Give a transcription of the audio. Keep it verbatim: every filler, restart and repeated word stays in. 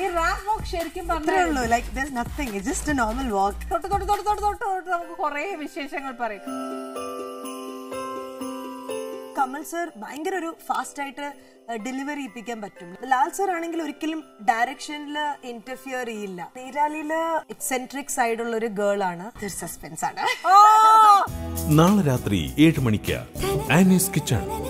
Ramp വാക്ക് ശരിക്കും പറഞ്ഞേ like there's nothing, it's just a normal walk. തൊട്ട് തൊട്ട് തൊട്ട് തൊട്ട് തൊട്ട് തൊട്ട് നമുക്ക് കുറേ വിശേഷങ്ങൾ പറയും. കമൽ സർ ഭയങ്കര ഒരു ഫാസ്റ്റ് ആയിട്ട് ഡെലിവറി ചെയ്യിപ്പിക്കാൻ പറ്റും. ലാൽ സർ ആണെങ്കിൽ ഒരിക്കലും ഡയറക്ഷനില് ഇന്റർഫിയർ ചെയ്യില്ല. നീരാലിയില് എക്സെൻട്രിക് സൈഡ് ഉള്ള ഒരു ഗേൾ ആണ്. സസ്പെൻസ് ആണ്. നാളെ രാത്രി ഏഴ് മണിക്ക് ആനീസ് കിച്ചൺ.